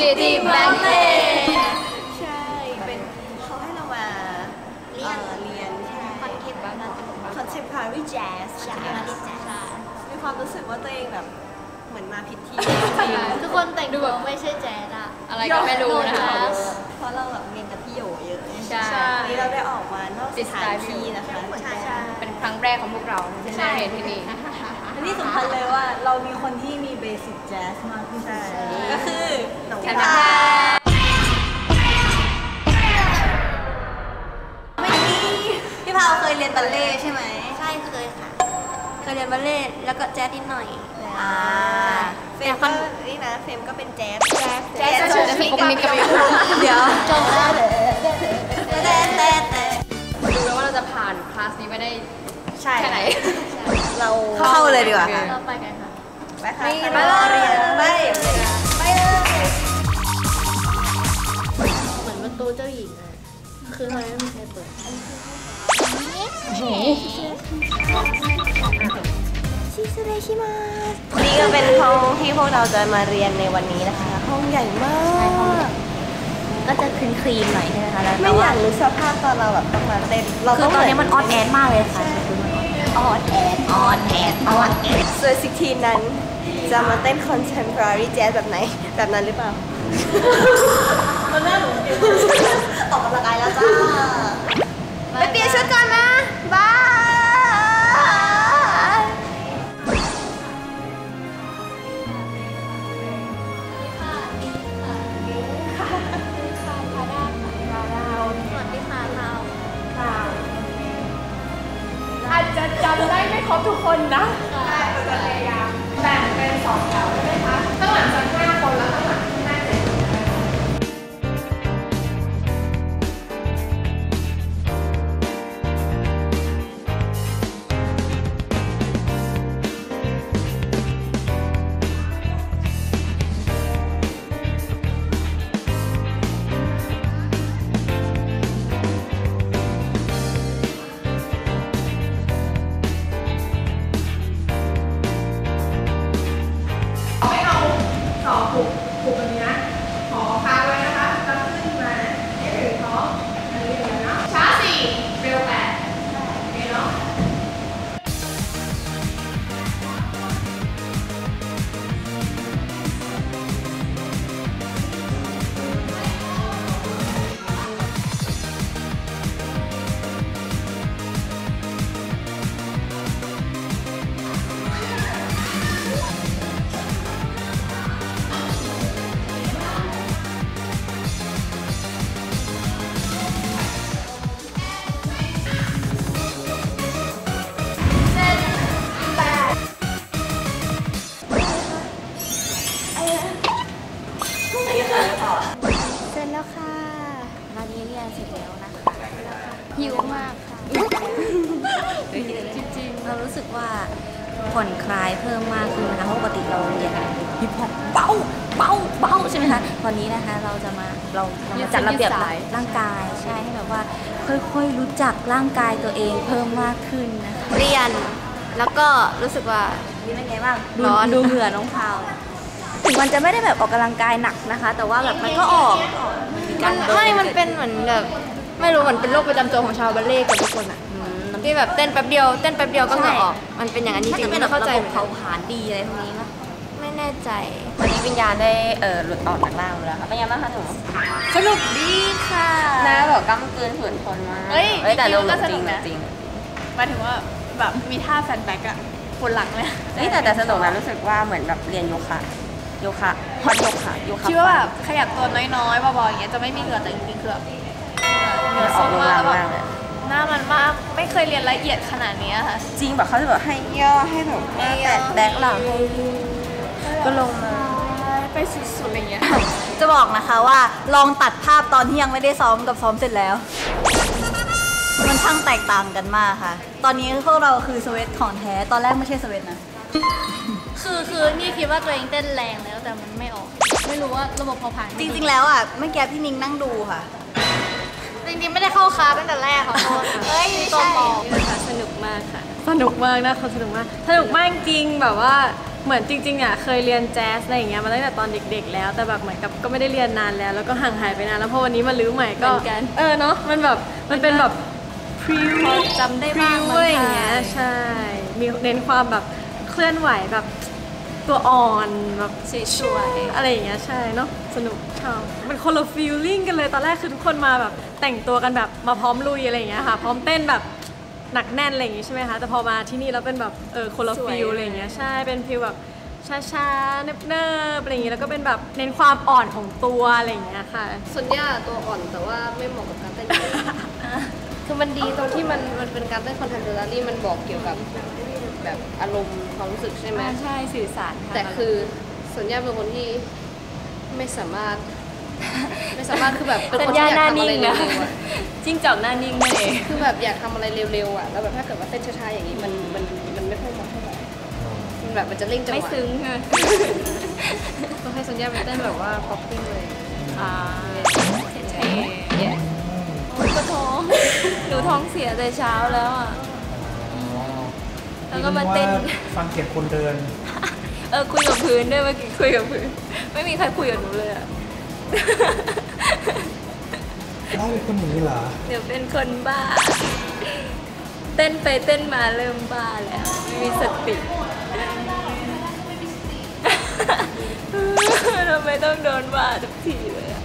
City Blanket ใช่เป็นเขาให้เรามาเรียนคอนเทมพอรี่แจ๊สมีความรู้สึกว่าตัวเองแบบเหมือนมาผิดที่ทุกคนแต่งตัวไม่ใช่แจ๊สอะอะไรก็ไม่รู้นะคะเพราะเราแบบเรียนกับพี่โยเยอะใช่นี่เราได้ออกมานอกสถานที่นะคะใช่เป็นครั้งแรกของพวกเราที่ได้เรียนที่นี่ที่สำคัญเลยว่าเรามีคนที่มีเบสิกแจ๊สมากที่สุดก็คือน้องพาไม่มีพี่พาวเคยเรียนบัลเล่ใช่ไหมใช่เคยค่ะเคยเรียนบัลเล่แล้วก็แจ๊สนิดหน่อยเฟรมก็นี่นะเฟรมก็เป็นแจ๊สจะมีกันเดี๋ยวจบแล้วดูแล้วว่าเราจะผ่านคลาสนี้ไปได้แค่ไหนเราเข้าเลยดีกว่าค่ะเราไปกันค่ะไปค่ะไปเรียนไปเลยเหมือนประตูเจ้าหญิงเลยคือทำไมไม่มีใครเปิดชิซุเดชิมานี่ก็เป็นห้องที่พวกเราจะมาเรียนในวันนี้นะคะห้องใหญ่มากก็จะคลีนหน่อยใช่ไหมคะแล้วไม่อยากรู้สภาพตอนเราแบบต้องมาเต้นคือตอนนี้มันออนแอดมากเลยค่ะออนแอดส่วนซิกทีนั้นจะมาเต้น contemporary jazz แบบไหนแบบนั้นหรือเปล่ามันน่าหนูออกกำลังกายแล้วจ้าไปเปลี่ยนชุดก่อนนะบายอาจจะจำได้ไม่ครบทุกคนนะใช่เราจะพยายามแบ่งเป็น2แถวใช่ไหมคะข้างหลังจะ5 คนแล้วข้างหลังข้างหน้า7 คนผูกแบบนี้นะขอค้างไว้นะคะแล้วขึ้นมาให้ถึงท้องอันนี้เลยนะช้า4เร็ว8โอเคเนาะเสร็จแล้วค่ะตอนนี้เรียนเสร็จแล้วนะคะหิวมากค่ะจริงๆเรารู้สึกว่าผ่อนคลายเพิ่มมากขึ้นนะคะเพราะปกติเราเรียนฮิปฮอปเบาใช่ไหมคะตอนนี้นะคะเรามาจัดระเบียบร่างกายใช่ให้แบบว่าค่อยๆรู้จักร่างกายตัวเองเพิ่มมากขึ้นนะคะเรียนแล้วก็รู้สึกว่านี่เป็นไงบ้างร้อนดูเหงื่อน้องพาวถึงมันจะไม่ได้แบบออกกำลังกายหนักนะคะแต่ว่าแบบมันก็ออกมันเป็นเหมือนแบบไม่รู้เหมือนเป็นโรคประจำตัวของชาวบัลเล่กับทุกคนอ่ะที่แบบเต้นแป๊บเดียวก็เหงื่อออกมันเป็นอย่างนั้นจริงๆไม่เข้าใจเผาผลาญดีอะไรพวกนี้นะไม่แน่ใจวันนี้วิญญาณได้หลุดออกจากร่างแล้วค่ะเป็นยังไงบ้างคะหนูสนุกดีค่ะนะแบบกำกืนฝืนทนมากแต่เราจริงหมายถึงว่าแบบมีท่าแฟนแบ็กอะคนหลังเลยแต่สนุกนะรู้สึกว่าเหมือนแบบเรียนโยคะฮอตโยคะคิดว่าแบบขยับตัวน้อยๆเบาๆอย่างเงี้ยจะไม่มีเหงื่อแต่จริงๆคือเหงื่อส้มมากแล้วแบบหน้ามันมากไม่เคยเรียนละเอียดขนาดนี้ค่ะจริงแบบเขาจะแบบให้ย่อให้แบบแต่แบ็คหลังให้ก็ลงมาไปสุดๆอะไรเงี้ยจะบอกนะคะว่าลองตัดภาพตอนที่ยังไม่ได้ซ้อมกับซ้อมเสร็จแล้วมันช่างแตกต่างกันมากค่ะตอนนี้พวกเราคือสเวตของแท้ตอนแรกไม่ใช่สเวตนะคือนี่คิดว่าตัวเองเต้นแรงแล้วแต่มันไม่ออกไม่รู้ว่าระบบเผาผลาญจริงๆแล้วอ่ะเมื่อกี้พี่นิ้งนั่งดูค่ะจริงๆไม่ได้เข้าคลาสตั้งแต่แรกค่ะต้นมองสนุกมากค่ะสนุกมากนะเขาสนุกมากจริงแบบว่าเหมือนจริงๆอ่ะเคยเรียนแจ๊สอะไรอย่างเงี้ยมาตั้งแต่ตอนเด็กๆแล้วแต่แบบเหมือนกับก็ไม่ได้เรียนนานแล้วก็ห่างหายไปนานแล้วพอวันนี้มาลื้อใหม่ก็เนาะมันแบบมันเป็นแบบพริ้วจำได้บ้างอะไรอย่างเงี้ยใช่มีเน้นความแบบเคลื่อนไหวแบบตัวอ่อนแบบสวยๆอะไรอย่างเงี้ยใช่เนาะสนุกชอบมันคนละฟีลลิ่งกันเลยตอนแรกคือทุกคนมาแบบแต่งตัวกันแบบมาพร้อมลุยอะไรอย่างเงี้ยค่ะพร้อมเต้นแบบหนักแน่นอะไรอย่างงี้ใช่ไหมคะแต่พอมาที่นี่แล้วเป็นแบบคนละฟีลอะไรอย่างเงี้ยใช่เป็นฟีลแบบช้าๆเนิบๆอะไรอย่างเงี้ยแล้วก็เป็นแบบเน้นความอ่อนของตัวอะไรอย่างเงี้ยค่ะส่วนย่าตัวอ่อนแต่ว่าไม่เหมาะกับการเต้นคือมันดีตรงที่มันเป็นการเต้นคอนเทมพอรารีมันบอกเกี่ยวกับแบบอารมณ์ความรู้สึกใช่ไหมใช่สื่อสารแต่คือส่วนย่าเป็นคนที่ไม่สามารถคือแบบเป็นคนที่อยากทำอะไรเร็วๆจิ้งจอกหน้านิ่งนั่นเองคือแบบอยากทำอะไรเร็วๆอ่ะแล้วแบบถ้าเกิดว่าเต้นช้าๆอย่างนี้มันไม่ค่อยเหมาะเท่าไหร่มันแบบมันจะเร่งจังหวะไม่ซึ้งไงต้องให้สัญญาเป็นเต้นแบบว่าป๊อปปิ้งเลยเท่ๆก็ท้องหนูท้องเสียแต่เช้าแล้วอ่ะแล้วก็มาเต้นฟังเสียงคนเดินคุยกับพื้นด้วยเมื่อกี้คุยกับพื้นไม่มีใครคุยกับหนูเลยอ่ะได้เป็นคนอย่างนี้เหรอเดี๋ยวเป็นคนบ้าเต้นไปเต้นมาเริ่มบ้าแล้วไม่มีสติทำไมต้องโดนว่าทุกทีเลยอ่ะ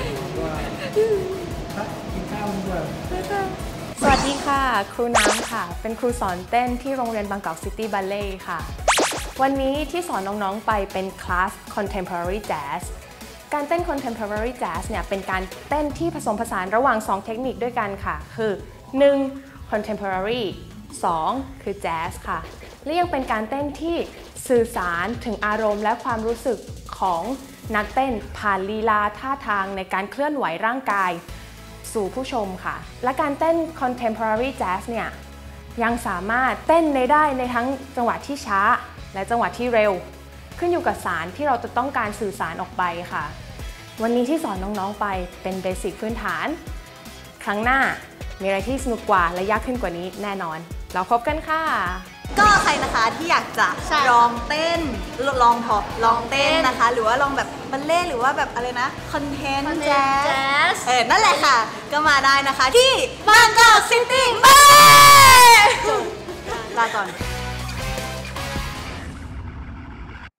กินข้าวด้วยสวัสดีค่ะครูน้ำค่ะเป็นครูสอนเต้นที่โรงเรียนบางกอกซิตี้บัลเล่ค่ะวันนี้ที่สอนน้องๆไปเป็นคลาส Contemporary Jazz การเต้น Contemporary Jazz เนี่ยเป็นการเต้นที่ผสมผสานระหว่าง2เทคนิคด้วยกันค่ะคือ 1. Contemporary 2. คือ Jazz ค่ะและยังเป็นการเต้นที่สื่อสารถึงอารมณ์และความรู้สึกของนักเต้นผ่านลีลาท่าทางในการเคลื่อนไหวร่างกายสู่ผู้ชมค่ะและการเต้น Contemporary Jazz เนี่ยยังสามารถเต้นได้ในทั้งจังหวะที่ช้าและจังหวะที่เร็วขึ้นอยู่กับสารที่เราจะต้องการสื่อสารออกไปค่ะวันนี้ที่สอนน้องๆไปเป็นเบสิกพื้นฐานครั้งหน้ามีอะไรที่สนุกกว่าและยากขึ้นกว่านี้แน่นอนเราพบกันค่ะก็ใครนะคะที่อยากจะลองเต้นลองเต้นนะคะหรือว่าลองแบบบัลเล่หรือว่าแบบอะไรนะคอนเทนต์แจ๊สนั่นแหละค่ะก็มาได้นะคะที่บางกอกซิตี้บัลเล่ลาก่อน